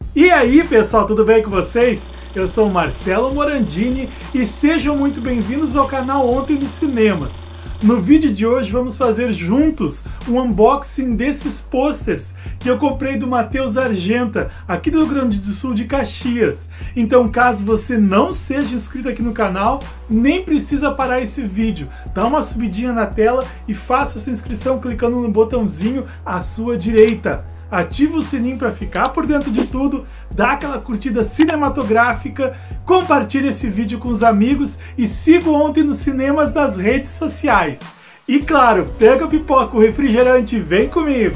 E aí pessoal, tudo bem com vocês? Eu sou o Marcelo Morandini e sejam muito bem-vindos ao canal Ontem nos Cinemas. No vídeo de hoje vamos fazer juntos um unboxing desses posters que eu comprei do Matheus Argenta, aqui do Rio Grande do Sul de Caxias. Então caso você não seja inscrito aqui no canal, nem precisa parar esse vídeo. Dá uma subidinha na tela e faça sua inscrição clicando no botãozinho à sua direita. Ativa o sininho para ficar por dentro de tudo, dá aquela curtida cinematográfica, compartilhe esse vídeo com os amigos e siga Ontem nos Cinemas nas redes sociais. E claro, pega a pipoca, o refrigerante e vem comigo!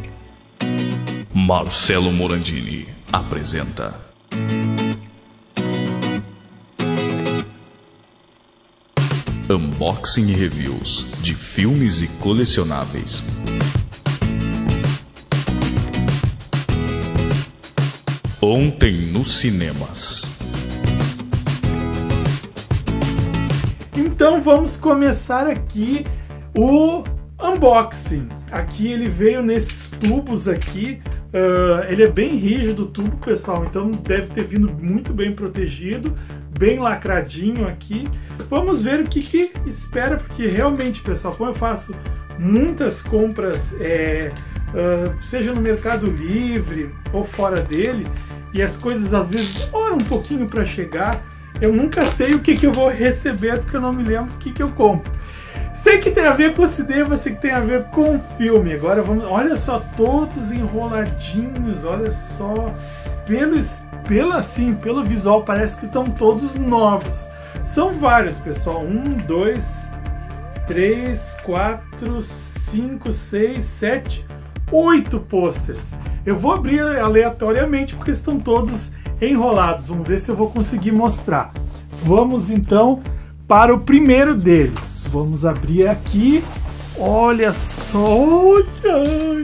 Marcelo Morandini apresenta Unboxing e Reviews de filmes e colecionáveis. Ontem nos Cinemas. Então vamos começar aqui o unboxing. Aqui ele veio nesses tubos aqui. Ele é bem rígido o tubo, pessoal, então deve ter vindo muito bem protegido, bem lacradinho aqui. Vamos ver o que espera, porque realmente, pessoal, como eu faço muitas compras, seja no Mercado Livre ou fora dele, e as coisas às vezes demoram um pouquinho para chegar, eu nunca sei o que eu vou receber, porque eu não me lembro o que eu compro. Sei que tem a ver com o cinema, sei que tem a ver com o filme. Agora vamos, olha só, todos enroladinhos, olha só, pelo visual parece que estão todos novos. São vários, pessoal, 1, 2, 3, 4, 5, 6, 7, 8 posters. Eu vou abrir aleatoriamente porque estão todos enrolados. Vamos ver se eu vou conseguir mostrar. Vamos então para o primeiro deles. Vamos abrir aqui. Olha só, olha!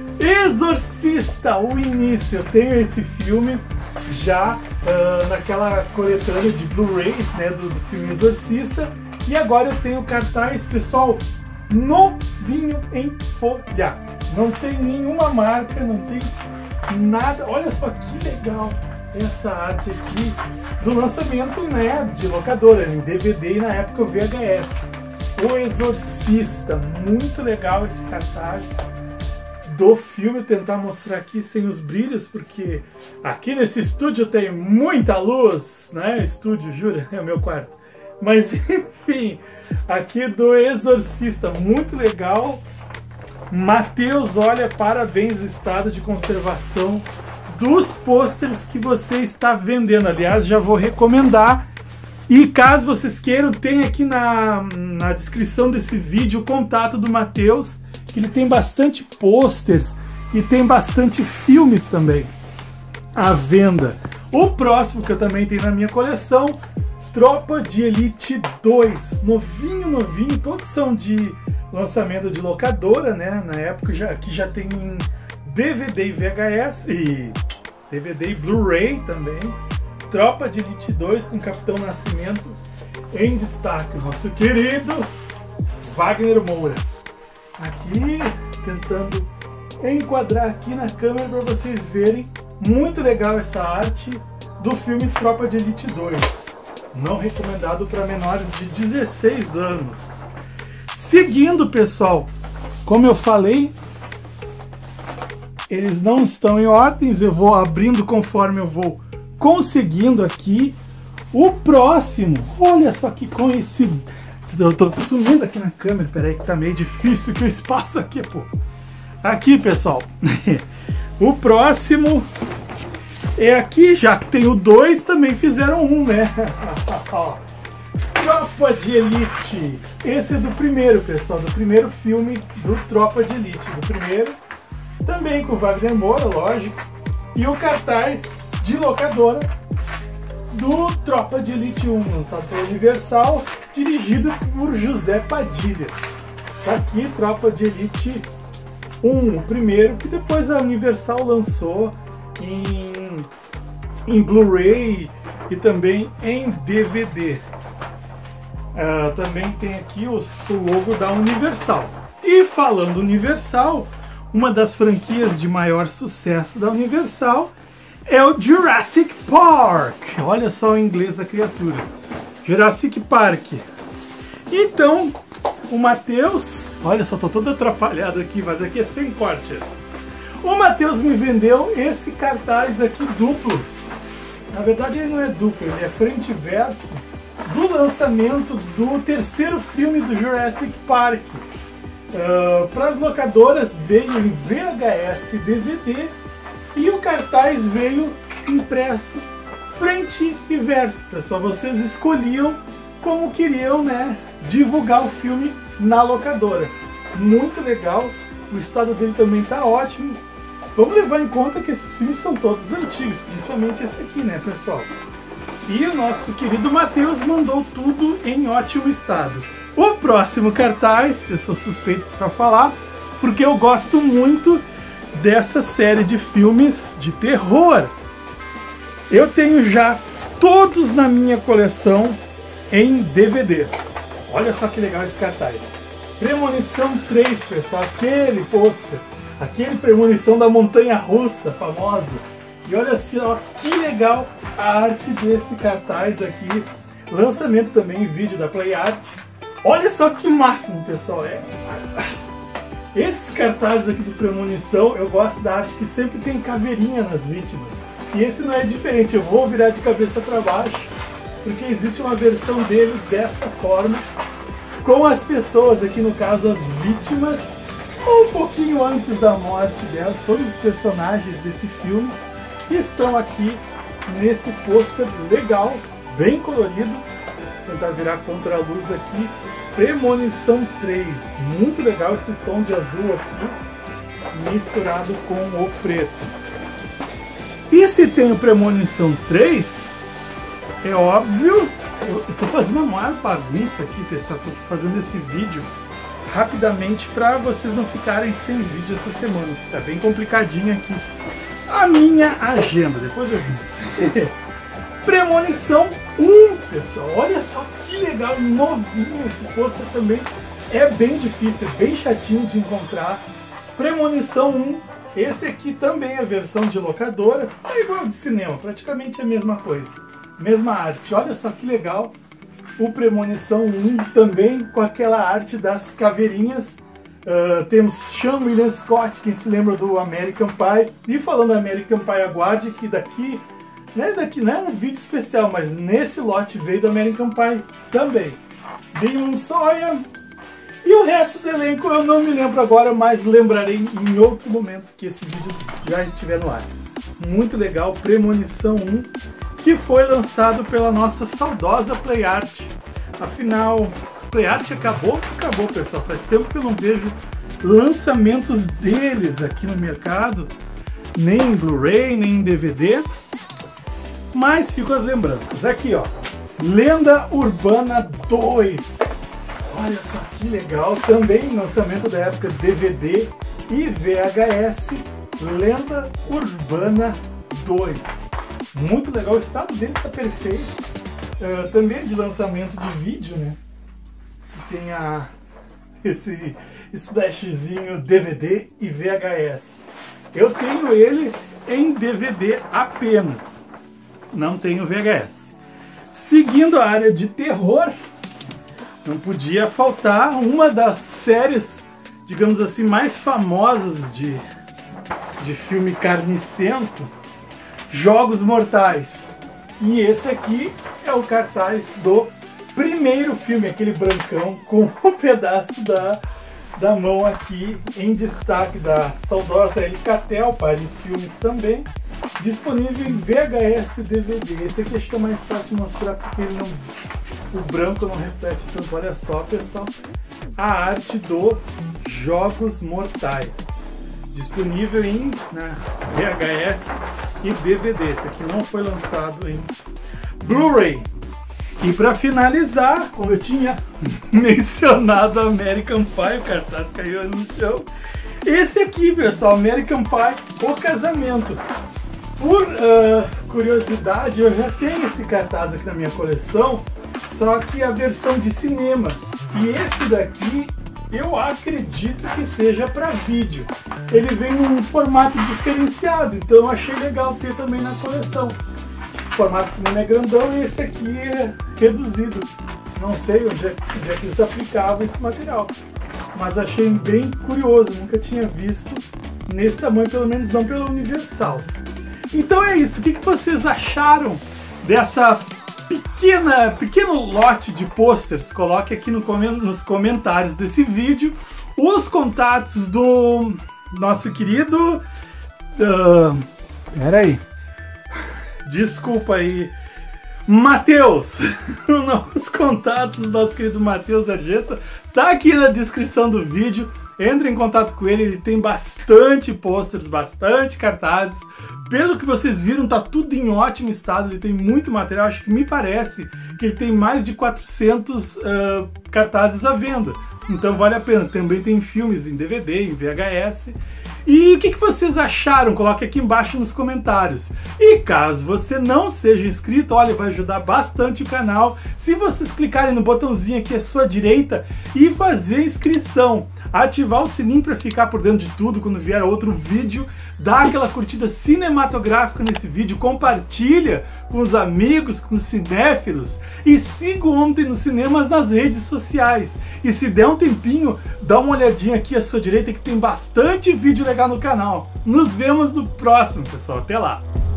Exorcista, o início. Eu tenho esse filme já naquela coletânea de Blu-rays, né, do filme Exorcista. E agora eu tenho cartaz, pessoal, novinho em folha. Não tem nenhuma marca, não tem nada. Olha só que legal essa arte aqui do lançamento, né, de locadora, em DVD e na época o VHS. O Exorcista, muito legal esse cartaz do filme. Vou tentar mostrar aqui sem os brilhos, porque aqui nesse estúdio tem muita luz, né? Estúdio, jura? É o meu quarto. Mas enfim, aqui do Exorcista, muito legal. Matheus, olha, parabéns o estado de conservação dos pôsteres que você está vendendo. Aliás, já vou recomendar. E caso vocês queiram, tem aqui na descrição desse vídeo o contato do Matheus, que ele tem bastante pôsteres e tem bastante filmes também à venda. O próximo que eu também tenho na minha coleção, Tropa de Elite 2, novinho, todos são de lançamento de locadora, né? Na época aqui já tem em DVD e VHS e DVD e Blu-ray também. Tropa de Elite 2 com Capitão Nascimento em destaque, nosso querido Wagner Moura. Aqui tentando enquadrar aqui na câmera para vocês verem. Muito legal essa arte do filme Tropa de Elite 2. Não recomendado para menores de 16 anos. Seguindo, pessoal, como eu falei, eles não estão em ordens, eu vou abrindo conforme eu vou conseguindo aqui. O próximo, olha só que coincidência, eu tô sumindo aqui na câmera, peraí que tá meio difícil que o espaço aqui, pô. Aqui, pessoal, o próximo é aqui, já que tem o 2, também fizeram um, né? Tropa de Elite. Esse é do primeiro, pessoal, do primeiro filme do Tropa de Elite. Do primeiro, também com Wagner Moura, lógico. E o cartaz de locadora do Tropa de Elite 1, lançado pela Universal, dirigido por José Padilha. Tá aqui, Tropa de Elite 1, o primeiro, que depois a Universal lançou em Blu-ray e também em DVD. Também tem aqui o logo da Universal. E falando Universal, uma das franquias de maior sucesso da Universal é o Jurassic Park. Olha só o inglês da criatura. Jurassic Park. Então, o Matheus... Olha só, tô todo atrapalhado aqui, mas aqui é sem cortes. O Matheus me vendeu esse cartaz aqui duplo. Na verdade ele não é duplo, ele é frente e verso do lançamento do terceiro filme do Jurassic Park. Para as locadoras veio em VHS e DVD e o cartaz veio impresso frente e verso. Pessoal, vocês escolhiam como queriam, né, divulgar o filme na locadora. Muito legal, o estado dele também está ótimo. Vamos levar em conta que esses filmes são todos antigos, principalmente esse aqui, né, pessoal? E o nosso querido Matheus mandou tudo em ótimo estado. O próximo cartaz, eu sou suspeito para falar, porque eu gosto muito dessa série de filmes de terror. Eu tenho já todos na minha coleção em DVD. Olha só que legal esse cartaz. Premonição 3, pessoal, aquele pôster, aquele Premonição da Montanha Russa famosa. E olha só que legal a arte desse cartaz aqui. Lançamento também em vídeo da Play Art. Olha só que máximo, pessoal. Esses cartazes aqui do Premonição, eu gosto da arte que sempre tem caveirinha nas vítimas. E esse não é diferente, eu vou virar de cabeça para baixo, porque existe uma versão dele dessa forma, com as pessoas aqui, no caso as vítimas, um pouquinho antes da morte delas. Todos os personagens desse filme estão aqui nesse pôster legal, bem colorido. Vou tentar virar contra a luz aqui. Premonição 3, muito legal esse tom de azul aqui, misturado com o preto. E se tem o Premonição 3, é óbvio, eu estou fazendo uma maior bagunça aqui, pessoal, estou fazendo esse vídeo rapidamente para vocês não ficarem sem vídeo essa semana, que está bem complicadinho aqui a minha agenda, depois eu junto. Premonição 1, pessoal, olha só que legal, novinho esse pôster também, é bem difícil, bem chatinho de encontrar. Premonição 1, esse aqui também é versão de locadora, é igual de cinema, praticamente a mesma coisa, mesma arte. Olha só que legal, o Premonição 1 também com aquela arte das caveirinhas. Temos Sean William Scott, quem se lembra do American Pie. E falando do American Pie, aguarde que daqui não é um vídeo especial, mas nesse lote veio do American Pie também. Damon Sawyer e o resto do elenco eu não me lembro agora, mas lembrarei em outro momento que esse vídeo já estiver no ar. Muito legal, Premonição 1, que foi lançado pela nossa saudosa Play Art. Afinal, Play Art acabou, pessoal. Faz tempo que eu não vejo lançamentos deles aqui no mercado, nem em Blu-ray, nem em DVD. Mas ficam as lembranças. Aqui, ó, Lenda Urbana 2. Olha só que legal. Também lançamento da época DVD e VHS. Lenda Urbana 2. Muito legal. O estado dele tá perfeito. Também de lançamento de vídeo, né? Tem esse splashzinho DVD e VHS. Eu tenho ele em DVD apenas. Não tenho VHS. Seguindo a área de terror, não podia faltar uma das séries, digamos assim, mais famosas de filme carnicento, Jogos Mortais. E esse aqui é o cartaz do primeiro filme, aquele brancão com um pedaço da mão aqui em destaque, da saudosa Alcatel, Paris Filmes também, disponível em VHS e DVD. Esse aqui acho que é mais fácil de mostrar porque ele não, o branco não reflete tanto. Olha só, pessoal, a arte do Jogos Mortais, disponível em VHS e DVD. Esse aqui não foi lançado em Blu-ray. E para finalizar, como eu tinha mencionado, American Pie, o cartaz caiu no chão. Esse aqui, pessoal, American Pie, O Casamento. Por curiosidade, eu já tenho esse cartaz aqui na minha coleção, só que a versão de cinema. E esse daqui Eu acredito que seja para vídeo. Ele vem num formato diferenciado, então eu achei legal ter também na coleção. O formato cinema é grandão e esse aqui é reduzido. Não sei onde é que eles aplicavam esse material, mas achei bem curioso, nunca tinha visto nesse tamanho, pelo menos não pela Universal. Então é isso, o que vocês acharam dessa pequeno lote de posters? Coloque aqui nos comentários desse vídeo os contatos do nosso querido... peraí, desculpa aí, Matheus. Os contatos do nosso querido Matheus Argenta tá aqui na descrição do vídeo. Entre em contato com ele tem bastante posters, bastante cartazes. Pelo que vocês viram, tá tudo em ótimo estado, ele tem muito material. Acho que me parece que ele tem mais de 400 cartazes à venda. Então vale a pena. Também tem filmes em DVD, em VHS. E o que vocês acharam? Coloque aqui embaixo nos comentários. E caso você não seja inscrito, olha, vai ajudar bastante o canal se vocês clicarem no botãozinho aqui à sua direita e fazer inscrição. Ativar o sininho para ficar por dentro de tudo quando vier outro vídeo. Dá aquela curtida cinematográfica nesse vídeo, compartilha com os amigos, com os cinéfilos e siga o Ontem nos Cinemas nas redes sociais. E se der um tempinho, dá uma olhadinha aqui à sua direita que tem bastante vídeo legal no canal. Nos vemos no próximo, pessoal. Até lá!